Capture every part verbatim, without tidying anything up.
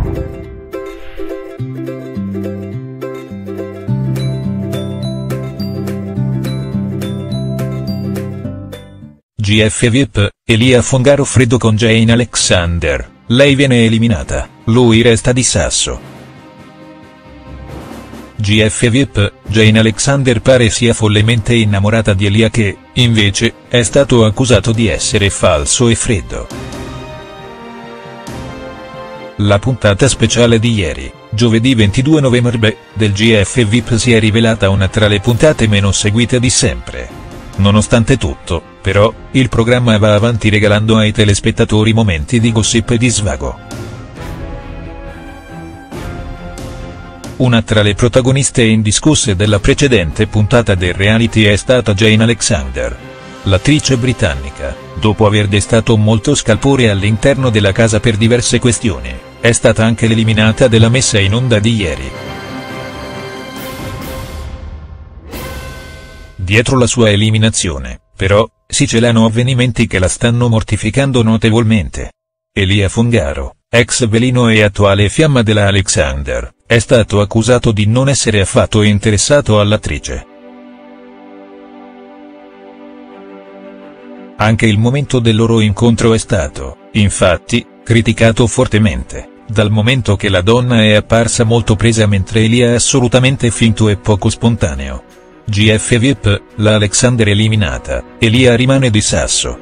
G F V I P, Elia Fongaro freddo con Jane Alexander, lei viene eliminata, lui resta di sasso. G F V I P, Jane Alexander pare sia follemente innamorata di Elia che, invece, è stato accusato di essere falso e freddo. La puntata speciale di ieri, giovedì ventidue novembre, del G F V I P si è rivelata una tra le puntate meno seguite di sempre. Nonostante tutto, però, il programma va avanti regalando ai telespettatori momenti di gossip e di svago. Una tra le protagoniste indiscusse della precedente puntata del reality è stata Jane Alexander. L'attrice britannica, dopo aver destato molto scalpore all'interno della casa per diverse questioni, è stata anche l'eliminata della messa in onda di ieri. Dietro la sua eliminazione, però, si celano avvenimenti che la stanno mortificando notevolmente. Elia Fongaro, ex velino e attuale fiamma della Alexander, è stato accusato di non essere affatto interessato all'attrice. Anche il momento del loro incontro è stato, infatti, criticato fortemente, dal momento che la donna è apparsa molto presa mentre Elia è assolutamente finto e poco spontaneo. G F V I P, la Alexander eliminata, Elia rimane di sasso.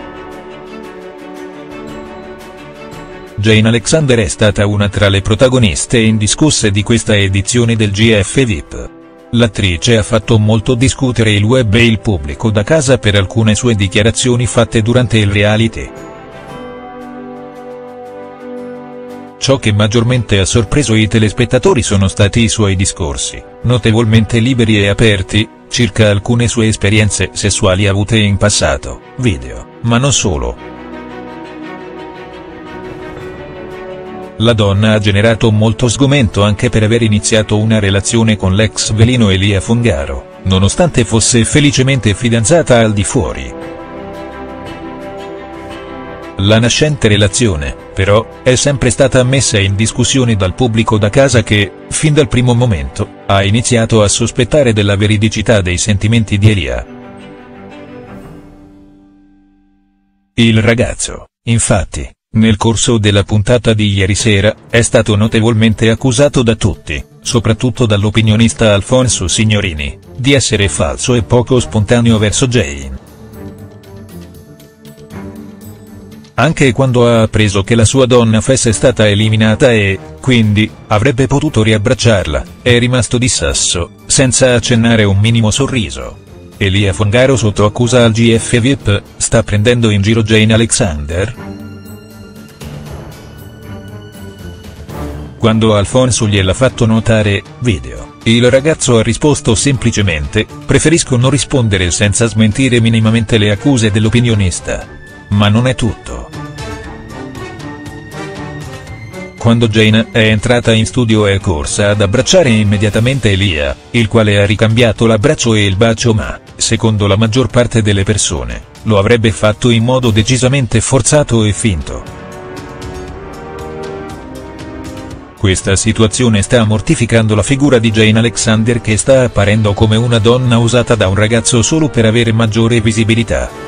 Jane Alexander è stata una tra le protagoniste indiscusse di questa edizione del G F V I P. L'attrice ha fatto molto discutere il web e il pubblico da casa per alcune sue dichiarazioni fatte durante il reality. Ciò che maggiormente ha sorpreso i telespettatori sono stati i suoi discorsi, notevolmente liberi e aperti, circa alcune sue esperienze sessuali avute in passato, video, ma non solo. La donna ha generato molto sgomento anche per aver iniziato una relazione con l'ex velino Elia Fongaro, nonostante fosse felicemente fidanzata al di fuori. La nascente relazione, però, è sempre stata messa in discussione dal pubblico da casa che, fin dal primo momento, ha iniziato a sospettare della veridicità dei sentimenti di Elia. Il ragazzo, infatti, nel corso della puntata di ieri sera, è stato notevolmente accusato da tutti, soprattutto dall'opinionista Alfonso Signorini, di essere falso e poco spontaneo verso Jane. Anche quando ha appreso che la sua donna fosse stata eliminata e, quindi, avrebbe potuto riabbracciarla, è rimasto di sasso, senza accennare un minimo sorriso. Elia Fongaro sotto accusa al G F V I P, sta prendendo in giro Jane Alexander? Quando Alfonso gliel'ha fatto notare, video, il ragazzo ha risposto semplicemente, preferisco non rispondere senza smentire minimamente le accuse dell'opinionista. Ma non è tutto. Quando Jane è entrata in studio è corsa ad abbracciare immediatamente Elia, il quale ha ricambiato l'abbraccio e il bacio ma, secondo la maggior parte delle persone, lo avrebbe fatto in modo decisamente forzato e finto. Questa situazione sta mortificando la figura di Jane Alexander che sta apparendo come una donna usata da un ragazzo solo per avere maggiore visibilità.